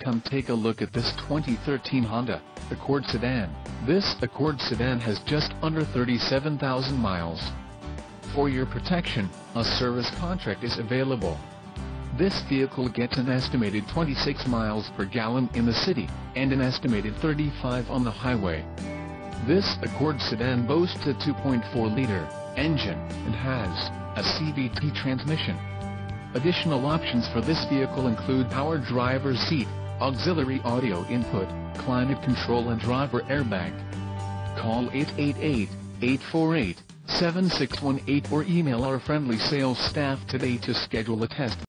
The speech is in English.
Come take a look at this 2013 Honda Accord sedan. This Accord sedan has just under 37,000 miles. For your protection, a service contract is available. This vehicle gets an estimated 26 miles per gallon in the city, and an estimated 35 on the highway. This Accord sedan boasts a 2.4-liter engine, and has a CVT transmission. Additional options for this vehicle include power driver's seat, auxiliary audio input, climate control and driver airbag. Call 888-848-7618 or email our friendly sales staff today to schedule a test